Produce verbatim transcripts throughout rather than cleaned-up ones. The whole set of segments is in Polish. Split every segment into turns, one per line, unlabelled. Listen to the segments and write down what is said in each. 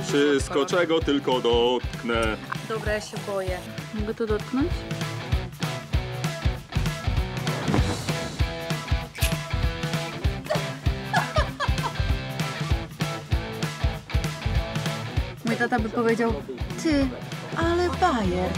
wszystko, czego tylko dotknę.
Dobra, ja się boję.
Mogę to dotknąć? Mój tata by powiedział, ty, ale bajer.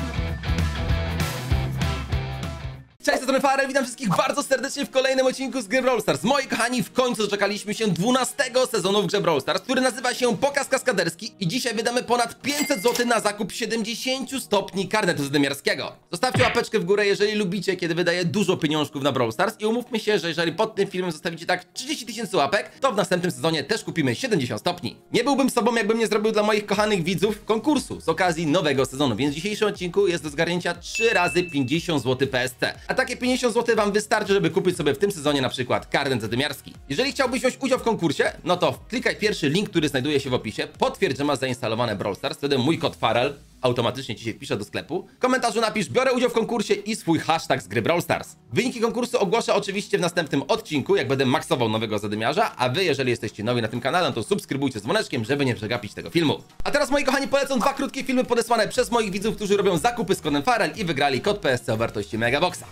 Cześć, to jest Farel, witam wszystkich bardzo serdecznie w kolejnym odcinku z gry Brawl Stars. Moi kochani, w końcu doczekaliśmy się dwunastego sezonu w grze Brawl Stars, który nazywa się Pokaz Kaskaderski i dzisiaj wydamy ponad pięćset złotych na zakup siedemdziesięciu stopni karnetu zadymiarskiego. Zostawcie łapeczkę w górę, jeżeli lubicie, kiedy wydaję dużo pieniążków na Brawl Stars i umówmy się, że jeżeli pod tym filmem zostawicie tak trzydzieści tysięcy łapek, to w następnym sezonie też kupimy siedemdziesiąt stopni. Nie byłbym sobą, jakbym nie zrobił dla moich kochanych widzów konkursu z okazji nowego sezonu, więc w dzisiejszym odcinku jest do zgarnięcia trzy razy pięćdziesiąt złotych P S C. A takie pięćdziesiąt złotych wam wystarczy, żeby kupić sobie w tym sezonie na przykład karnet zadymiarski. Jeżeli chciałbyś wziąć udział w konkursie, no to klikaj pierwszy link, który znajduje się w opisie, potwierdź, że masz zainstalowane Brawl Stars, wtedy mój kod Farel automatycznie ci się wpisze do sklepu. W komentarzu napisz, biorę udział w konkursie i swój hashtag z gry Brawl Stars. Wyniki konkursu ogłoszę oczywiście w następnym odcinku, jak będę maksował nowego zadymiarza, a wy, jeżeli jesteście nowi na tym kanale, no to subskrybujcie z dzwoneczkiem, żeby nie przegapić tego filmu. A teraz, moi kochani, polecam dwa krótkie filmy podesłane przez moich widzów, którzy robią zakupy z kodem Farel i wygrali kod P S C o wartości Megaboxa.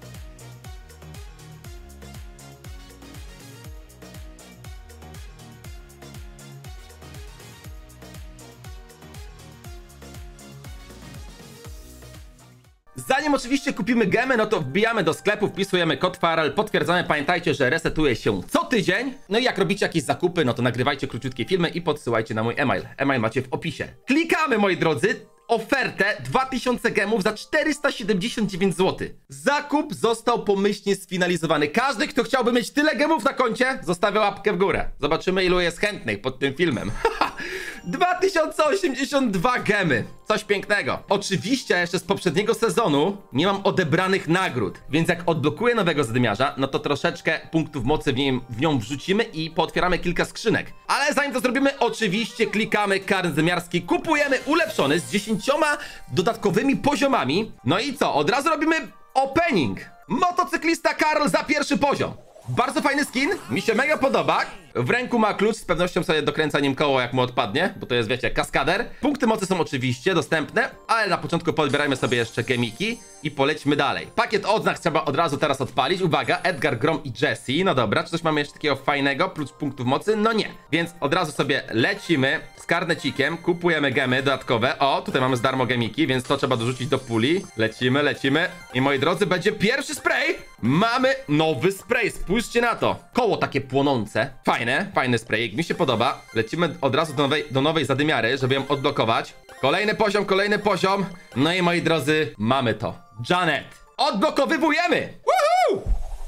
Zanim oczywiście kupimy gemy, no to wbijamy do sklepu, wpisujemy kod Farel, potwierdzamy, pamiętajcie, że resetuje się co tydzień. No i jak robicie jakieś zakupy, no to nagrywajcie króciutkie filmy i podsyłajcie na mój e-mail. E-mail macie w opisie. Klikamy, moi drodzy, ofertę dwa tysiące gemów za czterysta siedemdziesiąt dziewięć złotych. Zakup został pomyślnie sfinalizowany. Każdy, kto chciałby mieć tyle gemów na koncie, zostawia łapkę w górę. Zobaczymy, ilu jest chętnych pod tym filmem. dwa tysiące osiemdziesiąt dwa gemy. Coś pięknego. Oczywiście jeszcze z poprzedniego sezonu nie mam odebranych nagród, więc jak odblokuję nowego zadymiarza, no to troszeczkę punktów mocy w, nim, w nią wrzucimy i pootwieramy kilka skrzynek. Ale zanim to zrobimy, oczywiście klikamy karnet zadymiarski, kupujemy ulepszony z dziesięcioma dodatkowymi poziomami. No i co? Od razu robimy opening. Motocyklista Karl za pierwszy poziom. Bardzo fajny skin, mi się mega podoba. W ręku ma klucz, z pewnością sobie dokręca nim koło, jak mu odpadnie, bo to jest, wiecie, kaskader. Punkty mocy są oczywiście dostępne, ale na początku podbierajmy sobie jeszcze gemiki i polećmy dalej. Pakiet odznak trzeba od razu teraz odpalić. Uwaga, Edgar, Grom i Jessie. No dobra, czy coś mamy jeszcze takiego fajnego, plus punktów mocy? No nie. Więc od razu sobie lecimy z karnecikiem, kupujemy gemy dodatkowe. O, tutaj mamy z darmo gemiki, więc to trzeba dorzucić do puli. Lecimy, lecimy. I moi drodzy, będzie pierwszy spray. Mamy nowy spray, spójrzcie na to. Koło takie płonące. Fajne. Fajne, fajny sprayik, mi się podoba. Lecimy od razu do nowej, do nowej zadymiary, żeby ją odblokować. Kolejny poziom, kolejny poziom. No i moi drodzy, mamy to. Janet. Odblokowywujemy! Woohoo!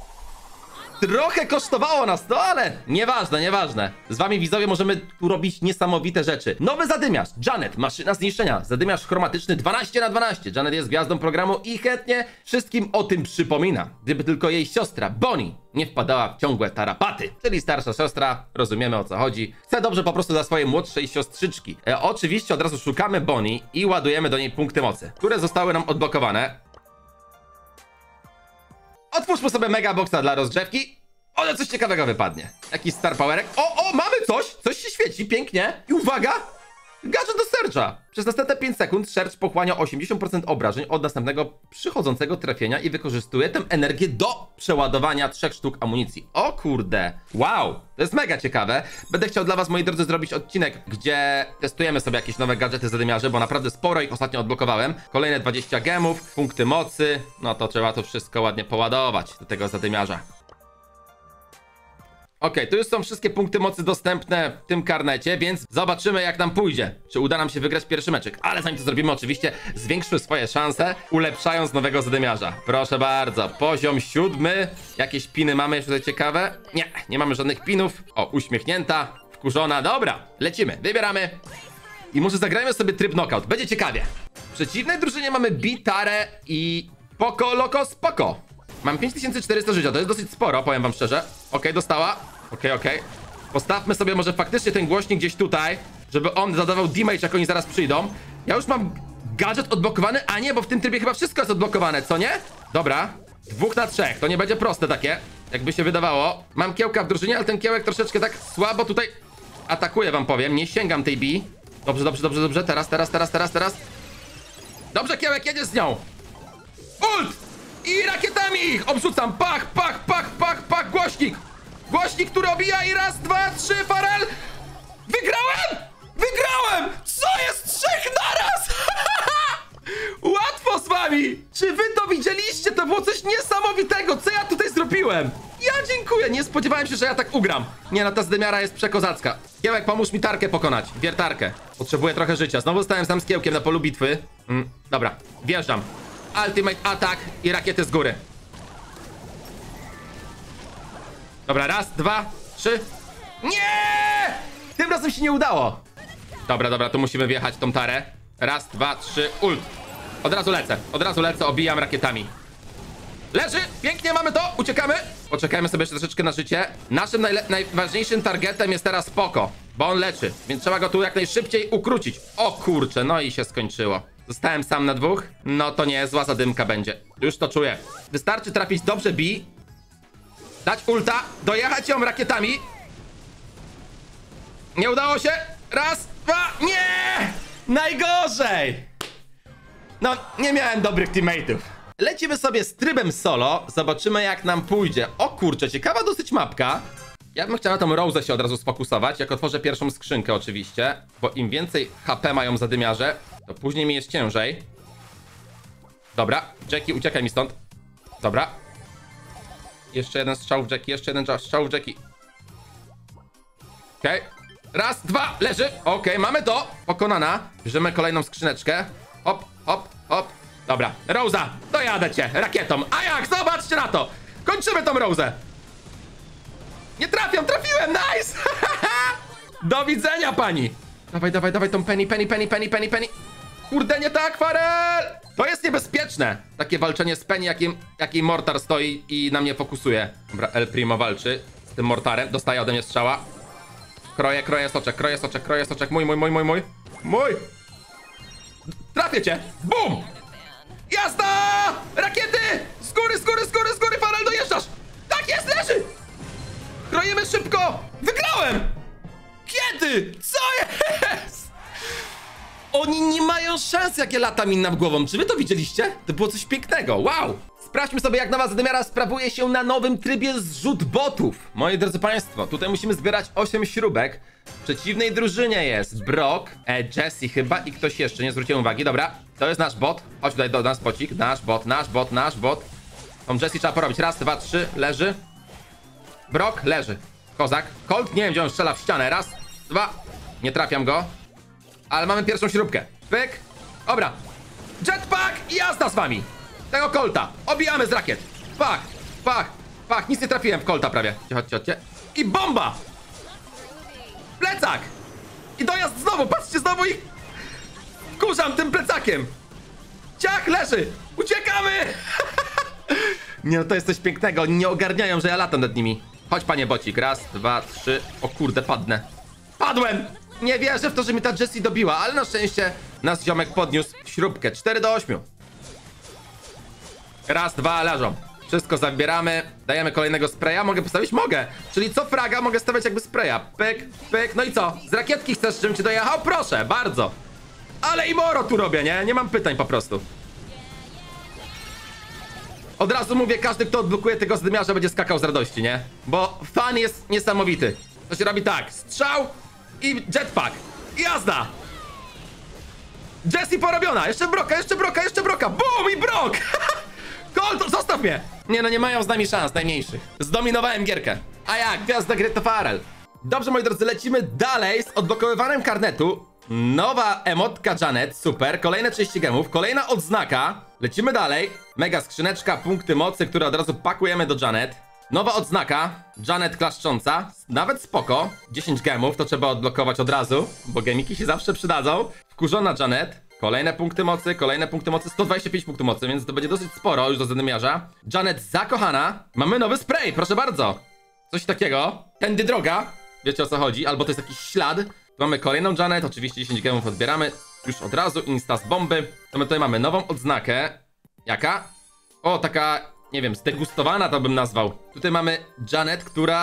Trochę kosztowało nas to, ale nieważne, nieważne. Z wami, widzowie, możemy tu robić niesamowite rzeczy. Nowy zadymiarz, Janet, maszyna zniszczenia. Zadymiarz chromatyczny dwanaście na dwanaście. Janet jest gwiazdą programu i chętnie wszystkim o tym przypomina. Gdyby tylko jej siostra, Bonnie, nie wpadała w ciągłe tarapaty. Czyli starsza siostra, rozumiemy, o co chodzi. Chce dobrze po prostu dla swojej młodszej siostrzyczki. E, oczywiście od razu szukamy Bonnie i ładujemy do niej punkty mocy, które zostały nam odblokowane. Otwórzmy sobie Megaboxa dla rozgrzewki. O, coś ciekawego wypadnie. Jakiś star powerek. O, o, mamy coś! Coś się świeci, pięknie. I uwaga! Gadżet do Surge'a. Przez następne pięć sekund Surge pochłania osiemdziesiąt procent obrażeń od następnego przychodzącego trafienia i wykorzystuje tę energię do przeładowania trzech sztuk amunicji. O kurde. Wow. To jest mega ciekawe. Będę chciał dla was, moi drodzy, zrobić odcinek, gdzie testujemy sobie jakieś nowe gadżety zadymiarzy, bo naprawdę sporo ich ostatnio odblokowałem. Kolejne dwadzieścia gemów, punkty mocy. No to trzeba to wszystko ładnie poładować do tego zadymiarza. Okej, okay, tu już są wszystkie punkty mocy dostępne w tym karnecie, więc zobaczymy, jak nam pójdzie. Czy uda nam się wygrać pierwszy meczek. Ale zanim to zrobimy, oczywiście zwiększmy swoje szanse, ulepszając nowego zadymiarza. Proszę bardzo, poziom siódmy. Jakieś piny mamy jeszcze tutaj ciekawe? Nie, nie mamy żadnych pinów. O, uśmiechnięta, wkurzona. Dobra, lecimy, wybieramy. I może zagrajmy sobie tryb knockout, będzie ciekawie. W przeciwnej drużynie mamy Bitarę i Poco Loco Spoko. Mam pięć tysięcy czterysta życia, to jest dosyć sporo, powiem wam szczerze. Okej, okay, dostała. Okej, okay, okej. Okay. Postawmy sobie może faktycznie ten głośnik gdzieś tutaj, żeby on zadawał damage, jak oni zaraz przyjdą. Ja już mam gadżet odblokowany, a nie, bo w tym trybie chyba wszystko jest odblokowane, co nie? Dobra. Dwóch na trzech, to nie będzie proste takie, jakby się wydawało. Mam kiełka w drużynie, ale ten kiełek troszeczkę tak słabo tutaj atakuje, wam powiem. Nie sięgam tej B. Dobrze, dobrze, dobrze, dobrze. Teraz, teraz, teraz, teraz, teraz. Dobrze, Kiełek, jedziesz z nią. Ult! I rakietami ich obrzucam. Pach, pach, pach, pach, pach. Głośnik. Głośnik, który obija i raz, dwa, trzy, Farel. Wygrałem! Wygrałem! Co jest trzech naraz? Łatwo z wami! Czy wy to widzieliście? To było coś niesamowitego. Co ja tutaj zrobiłem? Ja dziękuję. Nie spodziewałem się, że ja tak ugram. Nie no, ta zdymiara jest przekozacka. Kiełek, pomóż mi tarkę pokonać. Wiertarkę. Potrzebuję trochę życia. Znowu zostałem sam z Kiełkiem na polu bitwy. Mm, dobra, wjeżdżam. Ultimate atak i rakiety z góry. Dobra, raz, dwa, trzy. Nie! Tym razem się nie udało. Dobra, dobra, tu musimy wjechać tą tarę. Raz, dwa, trzy, ult. Od razu lecę, od razu lecę, obijam rakietami. Leży, pięknie, mamy to, uciekamy. Poczekajmy sobie jeszcze troszeczkę na życie. Naszym najważniejszym targetem jest teraz Poko, bo on leczy, więc trzeba go tu jak najszybciej ukrócić. O kurczę, no i się skończyło. Zostałem sam na dwóch, no to nie, zła zadymka będzie. Już to czuję. Wystarczy trafić dobrze B, dać ulta, dojechać ją rakietami. Nie udało się. Raz, dwa, nie! Najgorzej! No, nie miałem dobrych teammateów. Lecimy sobie z trybem solo, zobaczymy jak nam pójdzie. O kurczę, ciekawa dosyć mapka. Ja bym chciał na tą Rose'ę się od razu sfokusować, jak otworzę pierwszą skrzynkę oczywiście, bo im więcej H P mają zadymiarze, to później mi jest ciężej. Dobra, Jackie, uciekaj mi stąd. Dobra. Jeszcze jeden strzał w Jackie, jeszcze jeden strzał w Jackie. Okej. Okay. Raz, dwa, leży. Okej, okay, mamy to. Pokonana. Bierzemy kolejną skrzyneczkę. Hop, hop, hop. Dobra, Rosa, dojadę cię rakietą. A jak? Zobaczcie na to. Kończymy tą Rosę. Nie trafiam, trafiłem, nice. Do widzenia, pani. Dawaj, dawaj, dawaj tą Penny, Penny, Penny, Penny, Penny, Penny. Kurde, nie tak, Farel. To jest niebezpieczne. Takie walczenie z Penny, jakim, jaki Mortar stoi i na mnie fokusuje. Dobra, El Primo walczy z tym Mortarem. Dostaje ode mnie strzała. Kroję, kroję soczek, kroję soczek, kroję soczek. Mój, mój, mój, mój, mój. Mój! Trafię cię! Bum! Jazda! Rakiety! Z góry, z góry, z góry, z góry, Farel, dojeżdżasz! Tak jest, leży! Kroimy szybko! Wygrałem! Kiedy? Co jest? Oni nie mają szans, jakie lata mi nad głową. Czy wy to widzieliście? To było coś pięknego, wow! Sprawdźmy sobie, jak nowa zadymiara sprawuje się na nowym trybie zrzut botów. Moi drodzy państwo, tutaj musimy zbierać osiem śrubek. W przeciwnej drużynie jest Brock, e, Jessie chyba i ktoś jeszcze, nie zwróciłem uwagi. Dobra, to jest nasz bot. Chodź tutaj do nas, bocik. Nasz bot, nasz bot, nasz bot. Tą Jessie trzeba porobić. Raz, dwa, trzy, leży. Brock, leży. Kozak. Colt, nie wiem, gdzie on strzela w ścianę. Raz, dwa. Nie trafiam go. Ale mamy pierwszą śrubkę. Pyk. Dobra. Jetpack i jazda z wami. Tego Colta. Obijamy z rakiet. Pach, pach, pach. Nic nie trafiłem w Colta prawie. Chodźcie, chodźcie. I bomba. Plecak. I dojazd znowu. Patrzcie, znowu ich kurzam tym plecakiem. Ciach, leży. Uciekamy. Nie, no to jest coś pięknego. Oni nie ogarniają, że ja latam nad nimi. Chodź, panie bocik. Raz, dwa, trzy. O kurde, padnę. Padłem. Nie wierzę w to, że mi ta Jessie dobiła, ale na szczęście nasz ziomek podniósł śrubkę. cztery do ośmiu. Raz, dwa, leżą. Wszystko zabieramy. Dajemy kolejnego spraya. Mogę postawić? Mogę. Czyli co fraga mogę stawiać jakby spraya. Pyk, pyk. No i co? Z rakietki chcesz, żebym ci dojechał? Proszę, bardzo. Ale i moro tu robię, nie? Nie mam pytań po prostu. Od razu mówię, każdy, kto odblokuje tego zdymiarza, będzie skakał z radości, nie? Bo fan jest niesamowity. To się robi tak. Strzał i jetpack. I jazda. Jessie porobiona. Jeszcze Broka, jeszcze Broka, jeszcze Broka. Boom i Brock. Colt, zostaw mnie. Nie no, nie mają z nami szans, najmniejszych. Zdominowałem gierkę. A jak? Gwiazda gry to Farel. Dobrze, moi drodzy, lecimy dalej z odblokowywaniem karnetu. Nowa emotka Janet, super. Kolejne trzydzieści gemów, kolejna odznaka. Lecimy dalej. Mega skrzyneczka, punkty mocy, które od razu pakujemy do Janet. Nowa odznaka, Janet klaszcząca, nawet spoko. dziesięć gemów, to trzeba odblokować od razu, bo gemiki się zawsze przydadzą. Wkurzona Janet, kolejne punkty mocy, kolejne punkty mocy, sto dwadzieścia pięć punktów mocy, więc to będzie dosyć sporo już do zadymiarza. Janet zakochana, mamy nowy spray, proszę bardzo. Coś takiego, tędy droga, wiecie o co chodzi, albo to jest jakiś ślad. Mamy kolejną Janet, oczywiście dziesięć gemów odbieramy, już od razu, insta z bomby. To my tutaj mamy nową odznakę, jaka? O, taka... nie wiem, zdegustowana to bym nazwał. Tutaj mamy Janet, która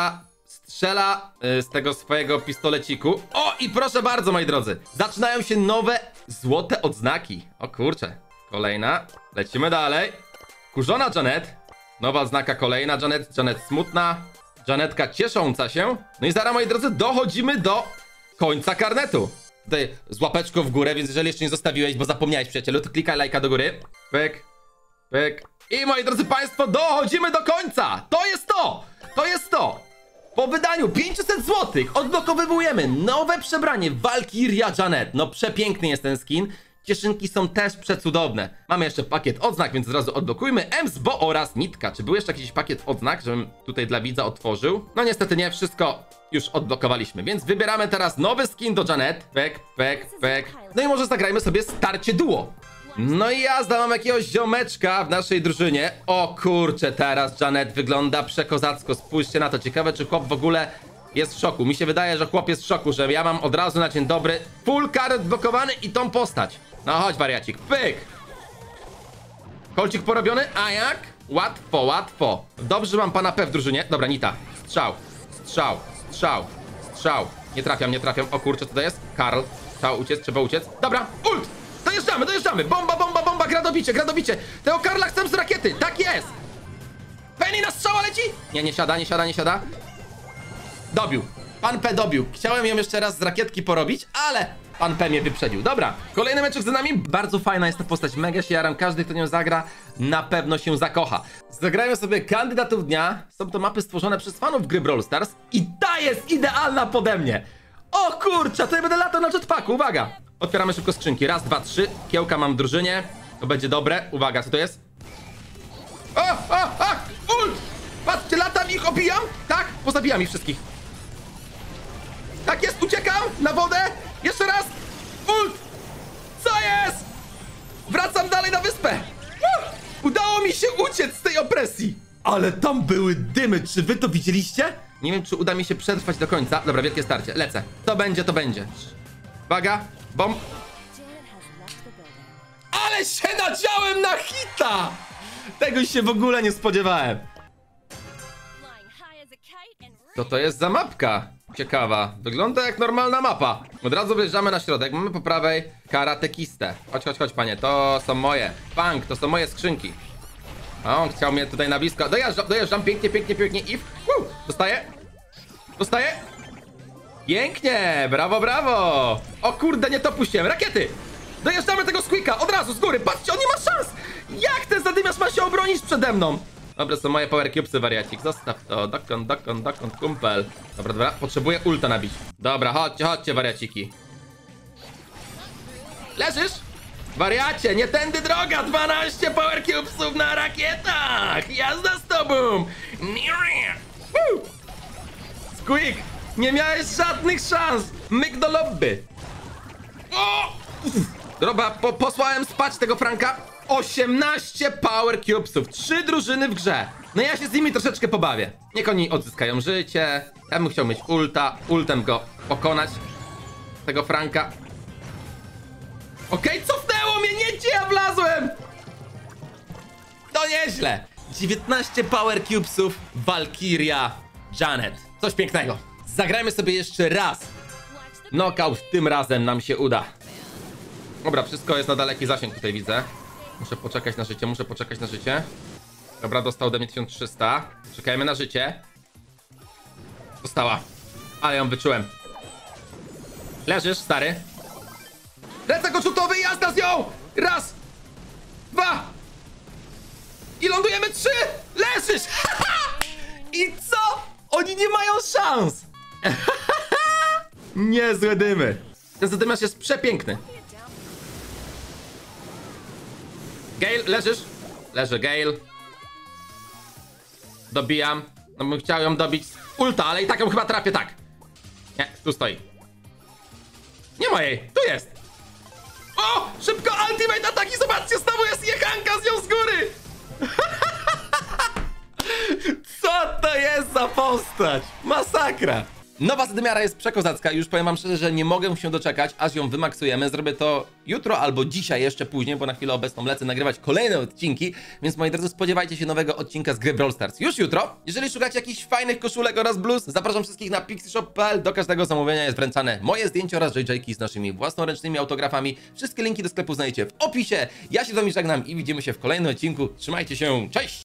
strzela y, z tego swojego pistoleciku. O, i proszę bardzo, moi drodzy. Zaczynają się nowe złote odznaki. O kurczę. Kolejna. Lecimy dalej. Kurzona Janet. Nowa odznaka kolejna Janet. Janet smutna. Janetka ciesząca się. No i zaraz, moi drodzy, dochodzimy do końca karnetu. Tutaj z łapeczką w górę, więc jeżeli jeszcze nie zostawiłeś, bo zapomniałeś, przyjacielu, to klikaj lajka do góry. Pyk, pyk. I moi drodzy państwo, dochodzimy do końca. To jest to. To jest to. Po wydaniu pięćset złotych odblokowujemy nowe przebranie Valkyria Janet. No przepiękny jest ten skin. Cieszynki są też przecudowne. Mamy jeszcze pakiet odznak, więc od razu odblokujmy Emsbo oraz Nitka. Czy był jeszcze jakiś pakiet odznak, żebym tutaj dla widza otworzył? No niestety nie, wszystko już odblokowaliśmy, więc wybieramy teraz nowy skin do Janet. Pek, pek, pek. No i może zagrajmy sobie starcie duo. No i jazda, mam jakiegoś ziomeczka w naszej drużynie. O kurczę, teraz Janet wygląda przekozacko. Spójrzcie na to, ciekawe czy chłop w ogóle jest w szoku. Mi się wydaje, że chłop jest w szoku, że ja mam od razu na dzień dobry full karet blokowany i tą postać. No chodź wariacik, pyk. Kolcik porobiony, a jak? Łatwo, łatwo. Dobrze, że mam pana P w drużynie. Dobra, Nita. Strzał, strzał, strzał, strzał. Nie trafiam, nie trafiam. O kurczę, co to jest? Karl. Trzeba uciec, trzeba uciec. Dobra, ult! Dojeżdżamy, dojeżdżamy! Bomba, bomba, bomba, gradobicie, gradobicie! Tego Karla chcę z rakiety, tak jest! Penny na strzała leci? Nie, nie siada, nie siada, nie siada. Dobił. Pan P dobił. Chciałem ją jeszcze raz z rakietki porobić, ale pan P mnie wyprzedził. Dobra, kolejny meczek za nami. Bardzo fajna jest ta postać, mega się jaram. Każdy, kto nią zagra, na pewno się zakocha. Zagrajmy sobie kandydatów dnia. Są to mapy stworzone przez fanów gry Brawl Stars. I ta jest idealna pode mnie. O kurczę, tutaj będę latał na jetpacku, uwaga. Otwieramy szybko skrzynki. Raz, dwa, trzy. Kiełka mam w drużynie. To będzie dobre. Uwaga, co to jest? O, o, o! Ult! Patrzcie, latam ich, obijam. Tak, pozabijam ich wszystkich. Tak jest, uciekam na wodę. Jeszcze raz. Ult! Co jest? Wracam dalej na wyspę. Uh! Udało mi się uciec z tej opresji. Ale tam były dymy. Czy wy to widzieliście? Nie wiem, czy uda mi się przetrwać do końca. Dobra, wielkie starcie. Lecę. To będzie, to będzie. Uwaga. Bomb. Ale się nadziałem na hita! Tego się w ogóle nie spodziewałem. Co to jest za mapka? Ciekawa. Wygląda jak normalna mapa. Od razu wjeżdżamy na środek. Mamy po prawej karatekistę. Chodź, chodź, chodź, panie. To są moje. Punk, to są moje skrzynki. A on chciał mnie tutaj na blisko. Dojeżdżam, dojeżdżam. Pięknie, pięknie, pięknie. I uh, dostaję. Dostaję. Pięknie. Brawo, brawo. O kurde, nie to puściłem. Rakiety. Dojeżdżamy tego squeaka. Od razu, z góry. Patrzcie, on nie ma szans. Jak ten zadymiarz ma się obronić przede mną? Dobra, są moje power cubesy, wariacik. Zostaw to. Dokąd, dokąd, dokąd, kumpel. Dobra, dobra. Potrzebuję ulta nabić. Dobra, chodźcie, chodźcie, wariaciki. Leżysz? Wariacie, nie tędy droga. dwanaście power cubesów na rakietach. Jazda z tobą. Squeak, nie miałeś żadnych szans. Myk do lobby. O! Dobra, po posłałem spać tego Franka. osiemnaście power cubesów, trzy drużyny w grze. No ja się z nimi troszeczkę pobawię. Niech oni odzyskają życie. Ja bym chciał mieć ulta, ultem go pokonać. Tego Franka. Okej, okay, cofnęło mnie, nie gdzie ja wlazłem. To nieźle. dziewiętnaście power cubesów, Valkyria Janet. Coś pięknego. Zagrajmy sobie jeszcze raz. Knockout tym razem nam się uda. Dobra, wszystko jest na daleki zasięg tutaj widzę. Muszę poczekać na życie, muszę poczekać na życie. Dobra, dostał ode mnie tysiąc trzysta. Czekajmy na życie. Dostała. Ale ją wyczułem. Leżysz, stary. Lecę go rzutowy, jazda z nią! Raz! Dwa! I lądujemy trzy! Leżysz! I co? Oni nie mają szans! Niezłe dymy. Ten zadymiarz jest przepiękny. Gale, leżysz? Leży Gale. Dobijam. No bym chciał ją dobić z ulta, ale i tak ją chyba trafię, tak. Nie, tu stoi. Nie ma jej, tu jest. O! Szybko, ultimate ataki, zobaczcie, znowu jest jechanka z nią z góry. Co to jest za postać? Masakra. Nowa zadymiara jest przekozacka, już powiem wam szczerze, że nie mogę się doczekać, aż ją wymaksujemy. Zrobię to jutro albo dzisiaj jeszcze później, bo na chwilę obecną lecę nagrywać kolejne odcinki, więc moi drodzy, spodziewajcie się nowego odcinka z gry Brawl Stars już jutro. Jeżeli szukacie jakichś fajnych koszulek oraz bluz, zapraszam wszystkich na pixieshop kropka p l. Do każdego zamówienia jest wręczane moje zdjęcie oraz J J-ki z naszymi własnoręcznymi autografami. Wszystkie linki do sklepu znajdziecie w opisie. Ja się z wami żegnam i widzimy się w kolejnym odcinku. Trzymajcie się, cześć!